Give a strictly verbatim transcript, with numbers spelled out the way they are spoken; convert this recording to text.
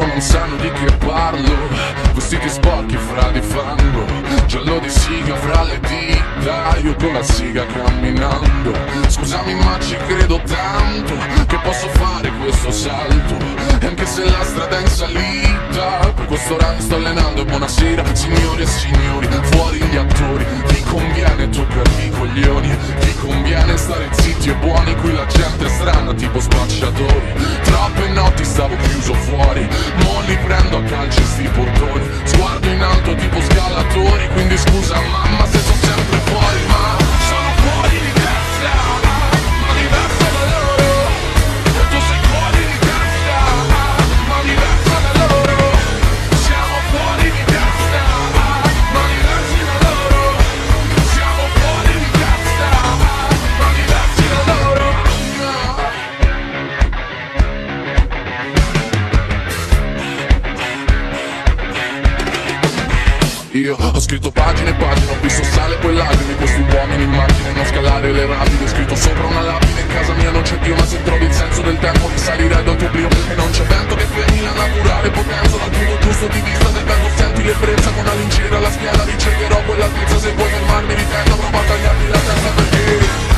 non sanno di che parlo. Vestiti sporchi fra di fango, giallo di siga fra le dita, io con la siga camminando. Scusami ma ci credo tanto che posso fare questo salto, e anche se la strada è in salita, per questo ora mi sto allenando. E buonasera signore e signori, fuori gli attori, vi conviene toccarvi i coglioni, vi conviene stare zitti e buoni, qui la gente è strana tipo spacciatori. Troppe notti stavo chiuso fuori, mo li prendo a calci sti portoni, sguardo in alto tipo scalatori, quindi scusa mamma se sono sempre fuori, ma sono fuori di testa, ma diverso da loro, e tu sei fuori di testa, ma diverso da loro, siamo fuori di testa, ma diversi da loro, siamo fuori di testa, ma diversi da loro. Io ho scritto pagine e pagine, ho visto sale poi lacrime, questi uomini in macchine, non scalare le rapide. Scritto sopra una lapide, in casa mia non c'è Dio, ma se trovi il senso del tempo risalire dal tuo oblio. E non c'è vento che fermi la naturale potenza, dal punto giusto di vista del vento senti l'ebbrezza. Con una lincera alla schiena ricercherò quella pizza, se vuoi fermarmi ritendo, prova a tagliarmi la testa perché